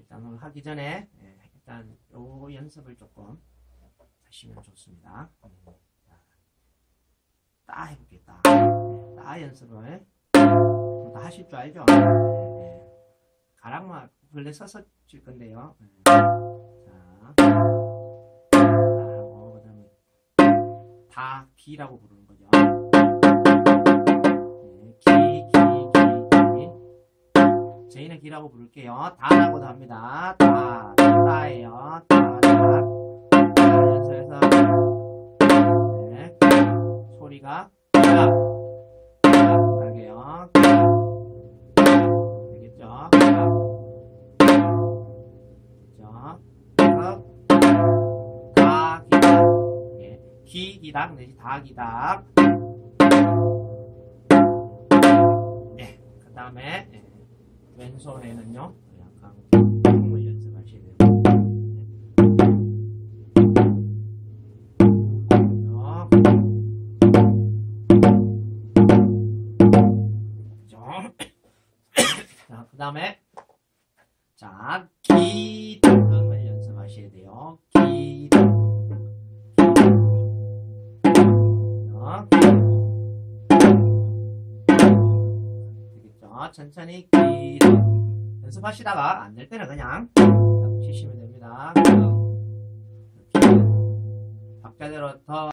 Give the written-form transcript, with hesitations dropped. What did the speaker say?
일단 오늘 하기 전에 일단 요 연습을 조금 하시면 좋습니다. 따 해볼게요. 따 연습을 다 하실 줄 알죠? 가락만 원래 써서 칠 건데요. 자, 따하고 그다음에 다 기라고 부르는 거죠. 저희는 기라고 부를게요. 다라고도 합니다. 따예요. 따. 연습해서 소리가 가게요. 되겠죠? 그래서 다 기닥, 기 기닥 내지 다 기닥. 그 다음에 왼손에는요, 약간 콩을 연습하셔야 돼요. 자, 그 다음에, 자, 기등을 연습하셔야 돼요. 기등. 되겠죠? 천천히 기등. 연습하시다가 안 될 때는 그냥 치시면 됩니다. 박자대로 더